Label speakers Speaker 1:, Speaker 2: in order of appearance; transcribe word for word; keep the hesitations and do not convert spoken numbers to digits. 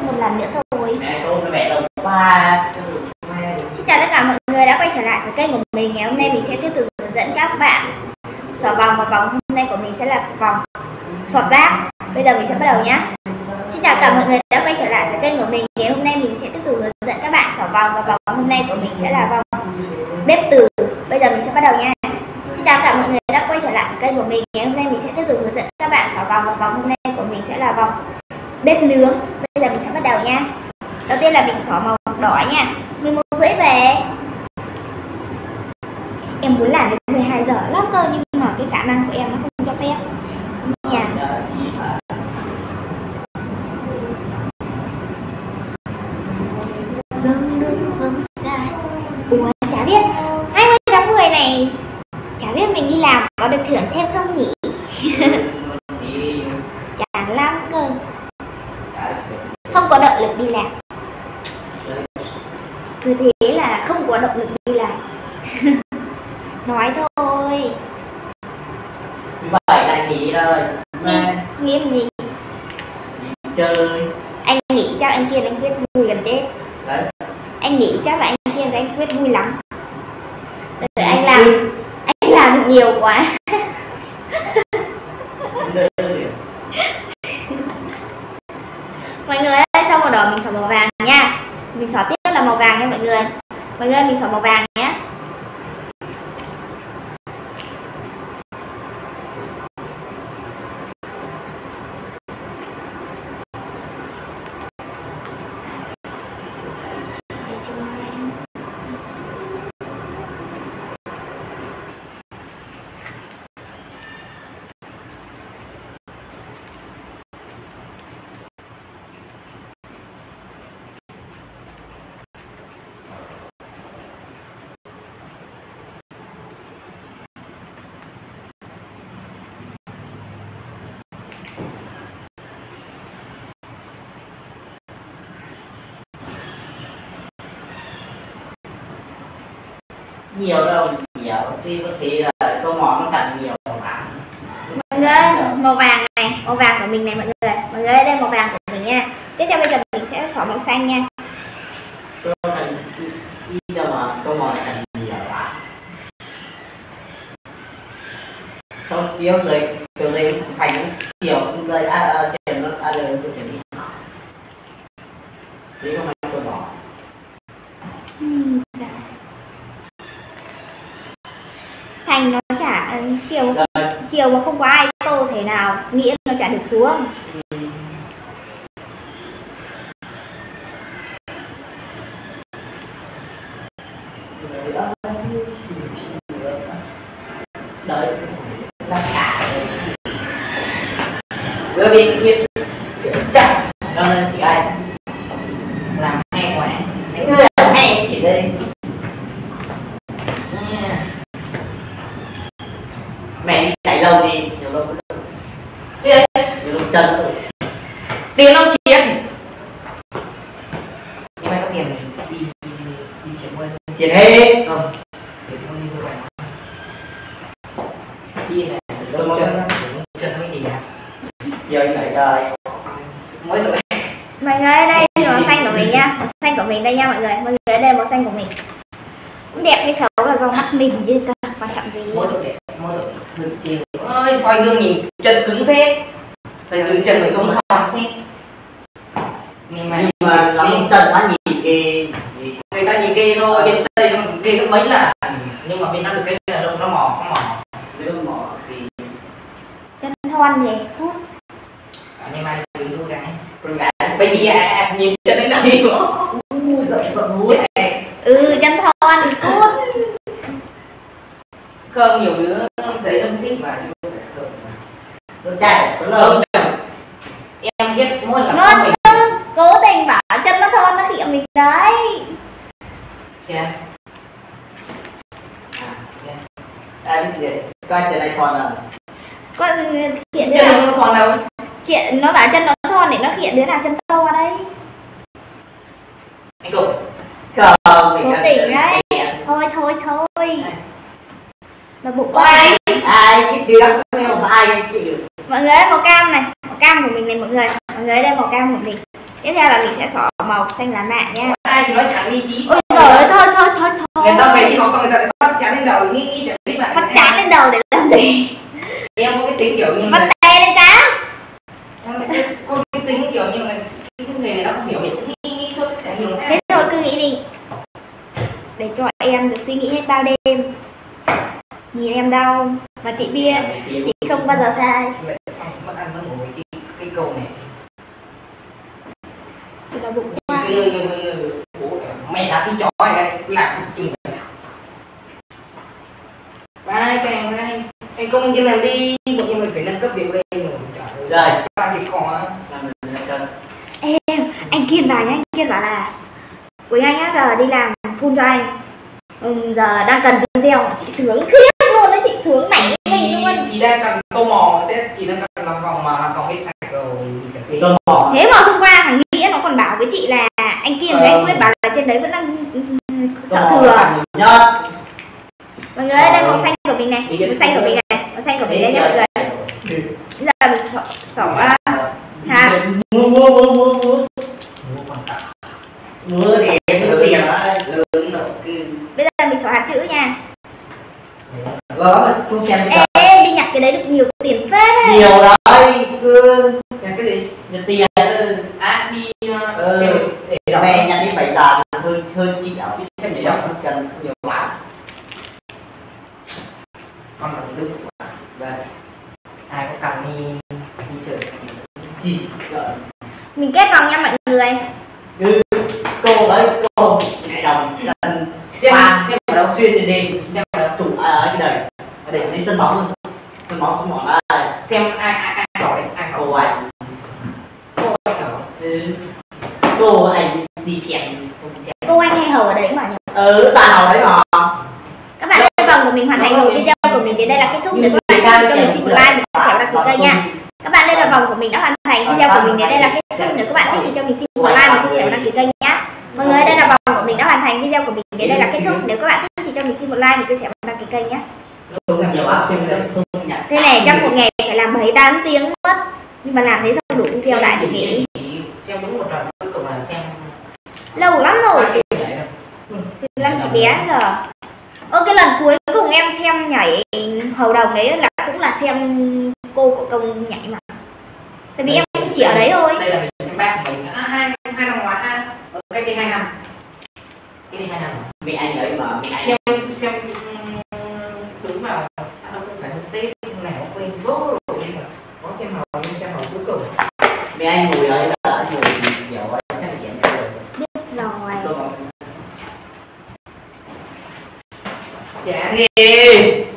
Speaker 1: một lần nữa thôi.
Speaker 2: Mẹ tôi với mẹ đồng ba.
Speaker 1: Xin chào tất cả mọi người đã quay trở lại với kênh của mình. Ngày hôm nay mình sẽ tiếp tục hướng dẫn các bạn xỏ vòng, và vòng hôm nay của mình sẽ là vòng sọt rác. Bây giờ mình sẽ bắt đầu nhé. Xin chào tất cả mọi người đã quay trở lại với kênh của mình. Ngày hôm nay mình sẽ tiếp tục hướng dẫn các bạn xỏ vòng, và vòng hôm nay của mình sẽ là vòng bếp từ. Bây giờ mình sẽ bắt đầu nha. Xin chào tất cả mọi người đã quay trở lại với kênh của mình. Ngày hôm nay mình sẽ tiếp tục hướng dẫn các bạn xỏ vòng, và vòng hôm nay của mình sẽ là vòng bếp nướng. Bây giờ mình sẽ bắt đầu nha. Đầu tiên là mình xỏ màu đỏ nha, mười một rưỡi về. Em muốn làm đến mười hai giờ lắm cơ, nhưng mà cái khả năng của em nó không cho phép nha. Không đúng không sai. Ủa chả biết hai mươi tháng mười này, chả biết mình đi làm có được thưởng thêm không nhỉ? Chán lắm cơ, không có động lực đi làm. Cứ thế là không có động lực đi làm. Nói thôi.
Speaker 2: Vậy là nghỉ rồi.
Speaker 1: Nghỉ gì?
Speaker 2: Nghỉ chơi.
Speaker 1: Anh nghĩ chắc anh kia anh Quyết vui gần chết.
Speaker 2: Đấy.
Speaker 1: Anh nghĩ chắc là anh kia và anh Quyết vui lắm. Rồi anh làm anh làm được nhiều quá. Mọi người ơi, sau màu đỏ mình xỏ màu vàng nha. Mình xỏ tiếp là màu vàng nha mọi người. Mọi người mình xỏ màu vàng nhé.
Speaker 2: Nhiều đâu, nhiều thì có thể là câu món nó cần nhiều mà.
Speaker 1: Mọi người ơi, màu vàng này, màu vàng của mình này mọi người. Mọi người đây màu vàng của mình nha. Tiếp theo bây giờ mình sẽ xỏ màu xanh nha.
Speaker 2: Câu cần đi đâu mà câu món cần nhiều quá. Không yếu rồi, kiểu gì thành chiều xuống đây à à trên nó à lên tôi chuẩn bị. Thế không phải câu đỏ.
Speaker 1: Thành nó chả chiều chiều mà không có ai tô thể nào nghĩ nó chả được xuống.
Speaker 2: Đấy là cả vừa biết biết chắc đó là chị ai làm hay quá những người làm hay chị đây. Mẹ đi chạy lâu đi nhiều lâu nhiều lâu chân rồi tiền đâu chiến, nhưng mà có tiền đi đi đi chuyển quên chuyển hết không chuyển không đi thôi đi này tôi muốn chân nó mới đi à chơi này rồi mới tuổi.
Speaker 1: Mọi người ơi, đây là màu xanh của mình nha, màu xanh của mình đây nha mọi người. Mọi người đây là màu xanh của mình. Đẹp hay xấu là do mắt mình chứ ta quan trọng gì.
Speaker 2: Mỗi tội đẹp, mỗi tội ngực chiều. Ơi soi gương nhìn chân cứng phết. Soi gương chân mình không thon phết. Nhưng mà nhưng mà lắm chân quá nhìn kì. Người ta nhìn kì thôi, bên đây kì có mấy là nhưng mà bên nó được cái là nó nó mỏ, nó mỏ. Nó mỏ thì
Speaker 1: chân thon vậy hút.
Speaker 2: Nhưng mà đừng cô gái. Con gái baby à, nhìn chân đến đây nữa. Ui giận giận hút.
Speaker 1: Ừ chân thon hút.
Speaker 2: Không nhiều đứa thấy nó thích và yêu phải không. Con trai có lâu em biết mỗi lần
Speaker 1: nó mình cố tình bảo chân nó thon nó khịa mình đấy.
Speaker 2: Kìa. À biết gì? Coi chân này thon à?
Speaker 1: Con khịa đứa
Speaker 2: chân nó thon đâu?
Speaker 1: Khịa nó bảo chân nó thon để nó khịa đứa nào chân to đây.
Speaker 2: Anh Cục. Không,
Speaker 1: cố tình đấy. Thôi thôi thôi. Là bụng
Speaker 2: ai ai biết được không ai chịu.
Speaker 1: Mọi người ơi, màu cam này, màu cam của mình này mọi người. Mọi người đây màu cam của mình. Tiếp theo là mình sẽ xỏ màu xanh lá mạ nha.
Speaker 2: Ai thì nói thẳng đi chí.
Speaker 1: Ôi trời ơi, thôi thôi thôi thôi.
Speaker 2: Người ta về đi học xong người ta bắt chán lên đầu, nghĩ nghĩ chẳng biết bạn.
Speaker 1: Bắt chán lên đầu để làm gì?
Speaker 2: Em có cái tính kiểu như
Speaker 1: bắt tè lên trán.
Speaker 2: Em có cái tính kiểu như là cái người này nó không hiểu, mình nghĩ nghĩ suốt chả hiểu.
Speaker 1: Thế rồi cứ nghĩ đi. Để cho em được suy nghĩ hết bao đêm. Nhìn em đau mà chị biết chị không bao giờ sai.
Speaker 2: Xong mất ăn nó ngồi cái cái câu này.
Speaker 1: Thì là bụng qua.
Speaker 2: Người người người người mày là cái chó này làm chung vậy. Vai càng vai anh công nhân làm đi, một nhưng mình phải nâng cấp việc lên rồi.
Speaker 3: Rồi
Speaker 2: ta thì khó.
Speaker 1: Em anh Kiên bảo nhá, anh Kiên bảo là Quỳnh Anh á giờ đi làm full cho anh. Ừ, giờ đang cần video, chị sướng khiếp luôn đấy, chị sướng mày mình luôn.
Speaker 2: Chị đang cần tô mò, chị đang cần làm vòng mà vòng hết sạch rồi.
Speaker 3: tô mò.
Speaker 1: Thế mà hôm qua thằng Nghĩa nó còn bảo với chị là anh Kiên với anh Quyết bảo là trên đấy vẫn đang sợ thừa. Mọi người ơi, đây màu xanh của mình này, màu xanh của mình này, màu xanh của mình đây nha mọi người. Bây giờ mình xỏ xỏ hạt.
Speaker 3: Mua mua mua mua mua. Mua để em có tiền đó.
Speaker 1: Bây giờ mình xỏ hạt chữ nha.
Speaker 3: Rồi không xem
Speaker 1: Ê, ê, đi nhặt cái đấy được nhiều tiền phết đấy.
Speaker 3: nhiều đấy.
Speaker 2: Nhặt cái gì?
Speaker 3: Nhặt tiền.
Speaker 2: À đi
Speaker 3: ừ.
Speaker 2: xem để đọc.
Speaker 3: Mẹ nhặt đi phải là hơn hơn chị đọc.
Speaker 2: Đi xem để đọc
Speaker 3: không cần nhiều quá.
Speaker 2: Con là đức của đây. Ai có cần đi đi chơi
Speaker 3: Gì?
Speaker 1: Mình kết vòng nha mọi người.
Speaker 3: Ừ. Cô đấy cô mẹ đồng lần
Speaker 2: xem
Speaker 3: ba
Speaker 2: xem ở đâu
Speaker 3: xuyên đi đi
Speaker 2: xem ở đâu
Speaker 3: chủ ở cái đời ở đây đi sân bóng luôn, sân bóng không bỏ đây
Speaker 2: xem ai ai ai hỏi đấy ai
Speaker 3: cô
Speaker 2: hỏi
Speaker 3: anh
Speaker 2: cô anh ở
Speaker 3: ừ. Cô anh đi xem
Speaker 1: Cô anh hay hầu ở đấy mà nhỉ?
Speaker 3: ừ ta hầu đấy mà.
Speaker 1: Các bạn ơi, vòng của mình hoàn thành rồi, video của mình đến đây là kết thúc. Nếu các bạn thích cho mình xin một like, mình chia sẻ và đăng ký kênh nha. Các bạn, đây là vòng của mình đã hoàn thành, video của mình đến đây là kết thúc. Nếu các bạn thích thì cho mình xin một like, mình chia sẻ và đăng ký kênh nhé. Mọi người, đây là vòng của mình đã hoàn thành, video của mình đến đây là kết thúc. Nếu các bạn thích thì cho mình xin một like, mình chia sẻ và đăng ký kênh nhé. Thế này trong một ngày phải làm bảy tám tiếng mất, nhưng mà làm thế xong đủ video lại thì nghĩ
Speaker 2: xem đúng một trận cuối cùng là xem
Speaker 1: lâu lắm rồi, từ năm chị bé giờ. Ơ cái lần cuối cùng em xem nhảy hầu đồng đấy là cũng là xem cô của công nhảy mà. Tại vì em cũng chỉ ở đấy thôi.
Speaker 2: Đây là mình xem bác của mình à, hai hai năm ngoái à, cái đi hai năm, cái đi hai năm.
Speaker 3: Mẹ anh ấy mà mẹ anh
Speaker 2: Xem xem đúng vào không phải hôm Tết này nó quên vô rồi nhưng mà có xem hầu nhưng xem hầu cuối cùng.
Speaker 3: mẹ anh ngồi đấy đã ngồi nhiều quá chắc là diễn rồi.
Speaker 1: Biết rồi.
Speaker 2: Chán ghê.